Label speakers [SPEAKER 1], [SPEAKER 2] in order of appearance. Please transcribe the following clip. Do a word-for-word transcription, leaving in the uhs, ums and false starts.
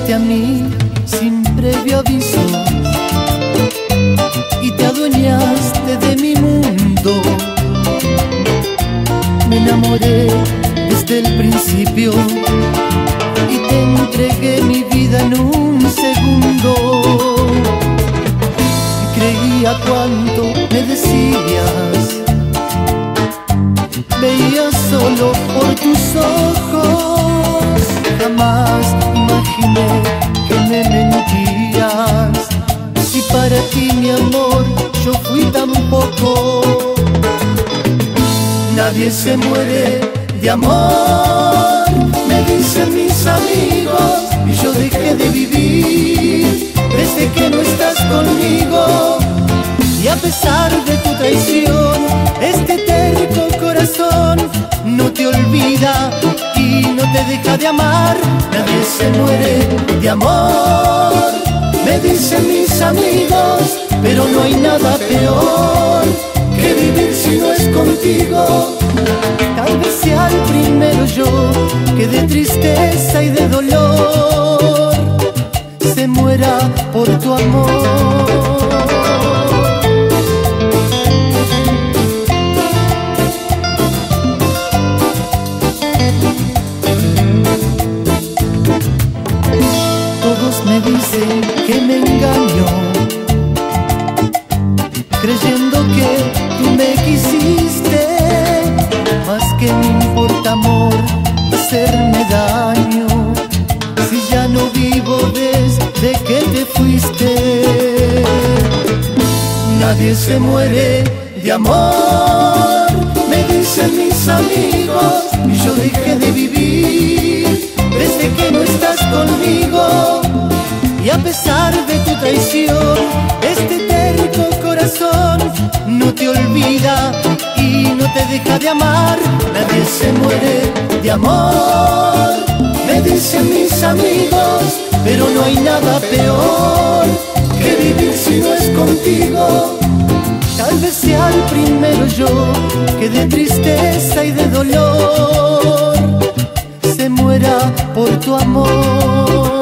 [SPEAKER 1] llegaste a mí sin previo aviso y te adueñaste de mi mundo. Me enamoré desde el principio y te entregué mi vida en un segundo. Y creía cuanto me decías, veía solo por tus ojos. Jamás imaginé que me mentías, si para ti mi amor yo fui tan poco. Nadie se muere de amor, me dicen mis amigos, y yo dejé de vivir desde que no estás conmigo. Y a pesar de tu traición, este terco corazón no te olvida y no te deja de amar. Nadie se muere de amor, me dicen mis amigos, pero no hay nada peor que vivir si no es contigo. Tal vez sea el primero yo que de tristeza y de dolor se muera por tu amor. Todos me dicen que me engaño, creyendo que tú me quisiste. Más que me importa, amor, hacerme daño, si ya no vivo desde que te fuiste. Nadie se muere de amor, me dicen mis amigos, y yo dejé de vivir desde que no estás conmigo. Y a pesar de tu traición, este terco corazón no te olvida y no te deja de amar. Nadie se muere de amor, me dicen mis amigos, pero no hay nada peor que vivir si no es contigo. Tal vez sea el primero yo que de tristeza y de dolor se muera por tu amor.